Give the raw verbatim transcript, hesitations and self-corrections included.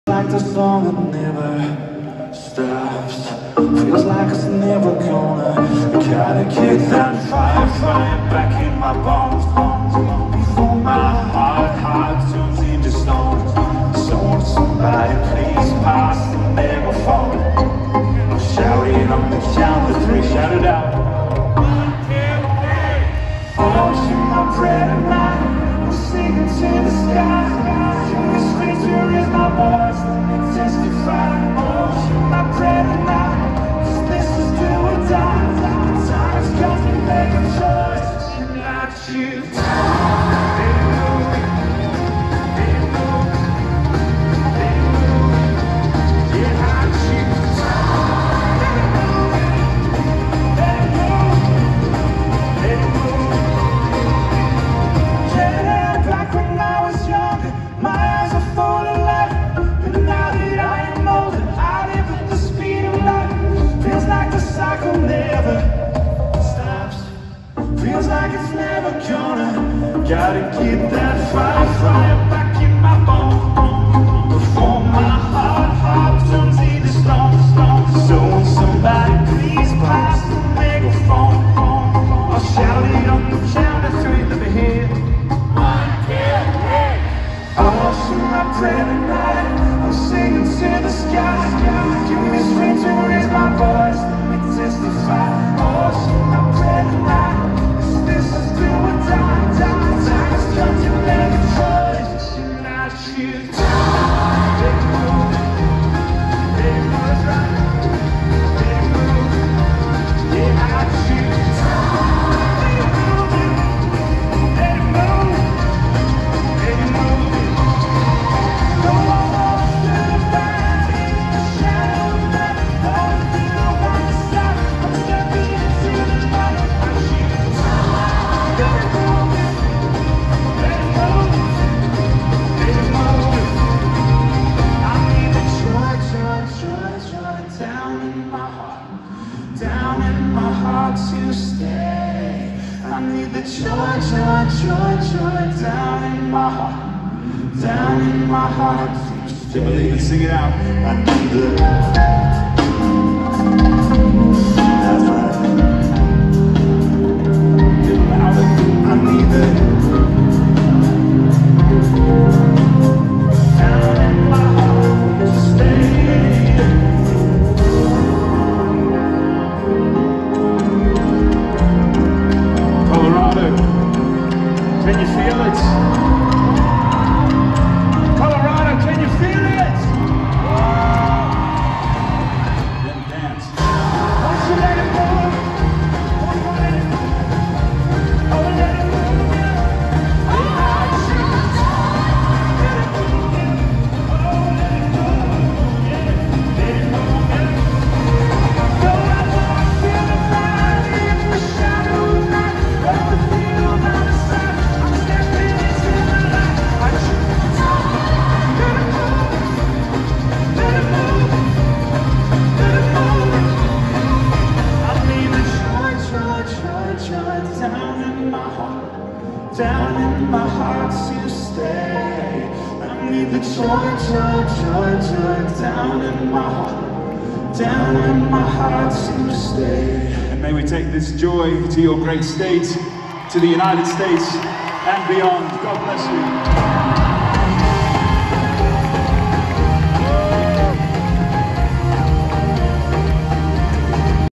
Like the song that never stops. Feels like it's never gonna. Gotta kick that fire, fire back in my bones, bones, bones. Before my heart, heart turns into stone. So won't somebody please pass the megaphone? I'll shout it on the count of three, shout it out. One, two, three. Oh, shoot my bread at night. I'm singing to the sky. This creature is my voice. Let me testify. Oh, shoot my bread at night. 'Cause this is do or die. The time has come to make a choice. And I choose. Baby, move. Baby, move. Baby, move. Yeah, I choose. Baby, move. Baby, move. Baby, move. Yeah, back when I was younger, my eyes are full of light. But now that I am older, I live at the speed of light. Feels like the cycle never stops. Feels like it's never gonna. Gotta keep that fire, fire back in my bones. Before my heart, heart turns into stone, stone. So won't somebody please pass the megaphone? I'll shout it on the count of three. Let me hear. One, two, three. I'll shoot my bread at night. I'm singing to the sky. Give me strength to raise my voice. Let me testify. I'll shoot my bread at night. 'Cause this is do or die, die. Time has come to make a choice. And I choose. Baby, move. Baby, move, that's right. Baby, move. Yeah, I choose. Baby, move. Baby, move. Baby, move. No more walks to the back. The shadow of night. All the things I want to stop. I'm stepping into the light. I choose. Baby, move. Baby, move. Baby, move. I need the joy, joy, joy, joy down in my heart. Down in my heart to stay. I need the joy, joy, joy, joy down in my heart. Down in my heart to stay. Believe it, sing it out. I need the. That's right. Get louder. I need the. Down in my heart to stay. Colorado, can you feel it? Colorado, can you feel it? Then dance. Once you let it move, once you let it move, oh, let it move, yeah. Oh, I choose. Let it move, yeah. Oh, let it move, yeah. Let it move, yeah. No, I wanna feel the light in the shadow of night. Everything on the other side. I'm stepping into the light. I choose. Let it move. Let it move. Let it move. I need the joy, joy, joy, joy down in my heart. Down in my heart to stay. I need the joy, joy, joy, joy down in my heart. Down in my heart to stay. And may we take this joy to your great state, to the United States and beyond. God bless you.